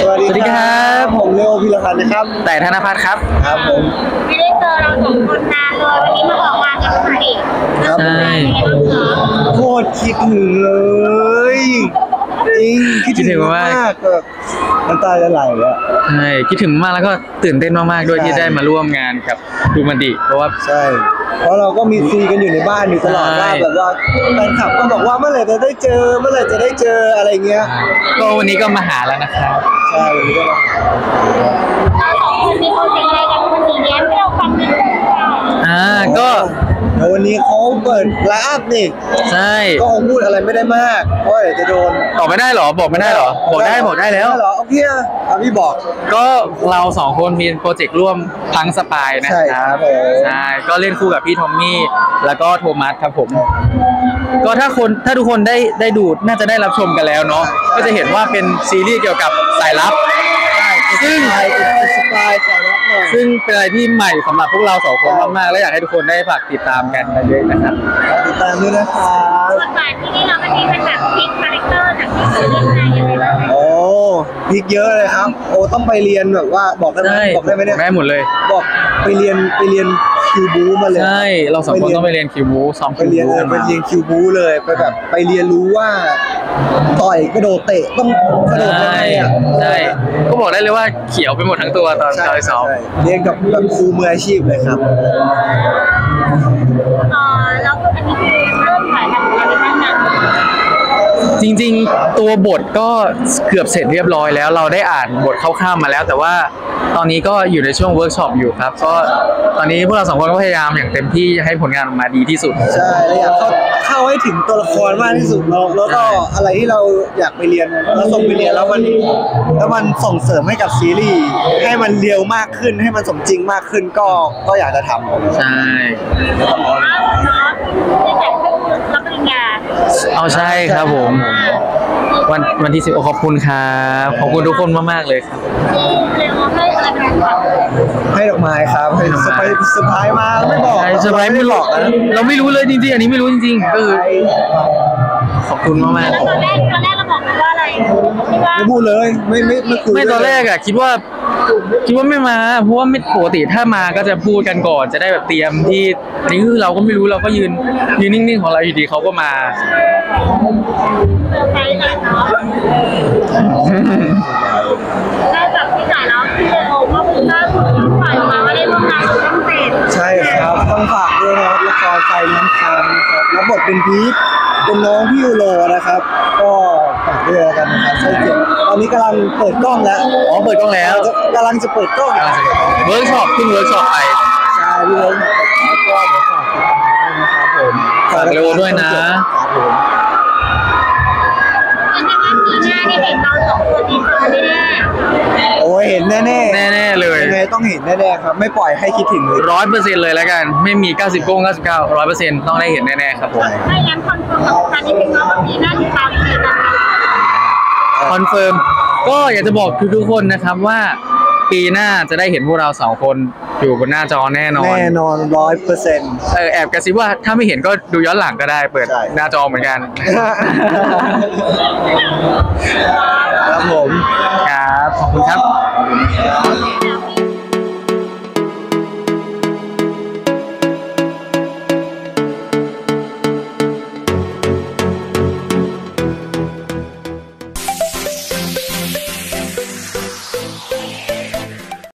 วัสดีครับผมเลโอพิรพันธ์นะครับแต่ธนภัทรครับครับผมไม่ได้เจอเราสองคนนานเลยวันนี้มาออกงานกับใครครับโคตรคิดถึงเลยจริงคิดถึงมากแบบน้ำตาจะไหลเลยใช่คิดถึงมากแล้วก็ตื่นเต้นมากๆด้วยที่ได้มาร่วมงานกับดูมันดีเพราะว่าใช่เพราะเราก็มีซีกันอยู่ในบ้านอยู่ตลอดว่าแบบว่าแฟนคลับก็บอกว่าเมื่อไหร่จะได้เจออะไรเงี้ยก็วันนี้ก็มาหาแล้วนะครับใช่วันนี้ก็มาเราสองคนมีโปรเจกต์อะไรกันวันนี้แย้มให้เราฟังนิดนึงก็วันนี้เขาเปิดไลฟ์อัพนี่ใช่ก็คงพูดอะไรไม่ได้มากเพราะจะโดนบอกไม่ได้หรอบอกไม่ได้หรอบอกได้แล้วเหรอโอเคพี่บอกก็เราสองคนมีโปรเจกต์ร่วมทั้งสปายนะครับใช่ก็เล่นคู่กับพี่ทอมมี่แล้วก็โทมัสครับผมก็ถ้าทุกคนได้ดูน่าจะได้รับชมกันแล้วเนาะก็จะเห็นว่าเป็นซีรีส์เกี่ยวกับสายลับซึ่งเป็นอะไรที่ใหม่สำหรับพวกเราสองคนมากๆและอยากให้ทุกคนได้ฝากติดตามกันเยอะๆนะครับติดตามด้วยนะครับบทบาทที่นี่เราเป็นแบบพลิกคาแรคเตอร์จากที่เคยเล่นมาอย่างไรบ้างโอ้พลิกเยอะเลยครับโอ้ต้องไปเรียนแบบว่าบอกได้ไหมเนี่ยได้หมดเลยบอกไปเรียนคิวบูมาเลยใช่เราสองคนต้องไปเรียนคิวบูซ้อมคิวบูไปเรียนคิวบูเลยไปแบบไปเรียนรู้ว่าต่อยกระโดดเตะต้องกระโดดยังไงอ่ะใช่ก็บอกได้เลยว่าเขียวไปหมดทั้งตัวตอนซ้อมเรียนกับแบบครูมืออาชีพเลยครับแล้วอันนี้คือเริ่มถ่ายทำอะไรบ้างนะจริงๆตัวบทก็เกือบเสร็จเรียบร้อยแล้วเราได้อ่านบทคร่าวๆมาแล้วแต่ว่าตอนนี้ก็อยู่ในช่วงเวิร์กช็อปอยู่ครับก็ตอนนี้พวกเราสองคนก็พยายามอย่างเต็มที่ให้ผลงานออกมาดีที่สุดใช่แล้วอยากเข้าให้ถึงตัวละครมากที่สุดแล้วก็อะไรที่เราอยากไปเรียนแล้วส่งไปเรียนแล้วมันส่งเสริมให้กับซีรีส์ให้มันเรียวมากขึ้นให้มันสมจริงมากขึ้นก็อยากจะทำใช่รับปริญญาเอาใช่ครับผมวันที่10ขอบคุณครับขอบคุณทุกคนมากๆเลยครับให้ดอกไม้ครับให้เซอร์ไพรส์มาไม่บอกเซอร์ไพรส์ไม่บอกเราไม่รู้เลยจริงๆอันนี้ไม่รู้จริงๆก็คือขอบคุณมากๆตอนแรกเราบอกว่าอะไรไม่พูดเลยไม่ตอนแรกอะคิดว่าไม่มาเพราะว่าไม่ปกติถ้ามาก็จะพูดกันก่อนจะได้แบบเตรียมที่อันนี้คือเราก็ไม่รู้เราก็ยืนนิ่งๆของเราอยู่ดีเขาก็มาไปเลยเนาะได้จากที่ไหนแล้วที่โอ้ก็คือถ้าคุณฝ่ายมาว่าได้ร่วมงานกับต้องเสร็จใช่ครับต้องฝากด้วยนะครับละครไฟน้ำค้างครับรับบทเป็นพีทเป็นน้องพี่ยูโรนะครับก็ฝากด้วยกันนะครับใช่เจ็บตอนนี้กำลังเปิดกล้องแล้วเปิดกล้องแล้วกำลังจะเปิดกล้องเวิร์กช็อปขึ้นเวิร์กช็อปไปใช่พี่เวิร์กช็อปก็เดี๋ยวฝากติดตามนะครับผมฝากเร็วด้วยนะครับผมปีหน้าได้เห็นเราสองคนดีใจแน่โอ้ยเห็นแน่เลยยังไงต้องเห็นแน่ๆครับไม่ปล่อยให้คิดถึงเลย 100%เลยแล้วกันไม่มี99 100%ต้องได้เห็นแน่ๆครับผมไม่งั้นคอนเฟิร์มกับการที่ถึงว่าปีหน้าติดตามเลยนะคอนเฟิร์มก็อยากจะบอกทุกคนนะครับว่าปีหน้าจะได้เห็นพวกเรา2คนอยู่บนหน้าจอแน่นอน 100% แอบกระซิบว่าถ้าไม่เห็นก็ดูย้อนหลังก็ได้เปิดหน้าจอเหมือนกันครับผม